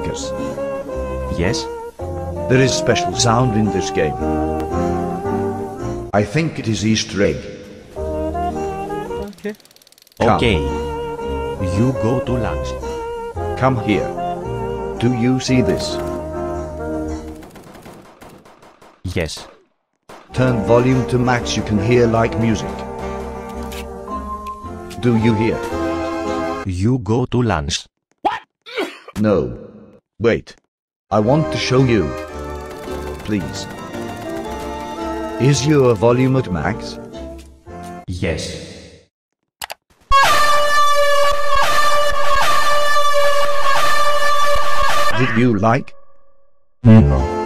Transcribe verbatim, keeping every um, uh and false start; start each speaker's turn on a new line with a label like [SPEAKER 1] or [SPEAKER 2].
[SPEAKER 1] us?
[SPEAKER 2] Yes?
[SPEAKER 1] There is special sound in this game. I think it is Easter egg.
[SPEAKER 2] Okay.
[SPEAKER 1] Come.
[SPEAKER 2] Okay. You go to lunch.
[SPEAKER 1] Come here. Do you see this?
[SPEAKER 2] Yes.
[SPEAKER 1] Turn volume to max, you can hear like music. Do you hear?
[SPEAKER 2] You go to lunch.
[SPEAKER 1] No. Wait. I want to show you. Please. Is your volume at max?
[SPEAKER 2] Yes.
[SPEAKER 1] Did you like?
[SPEAKER 2] No.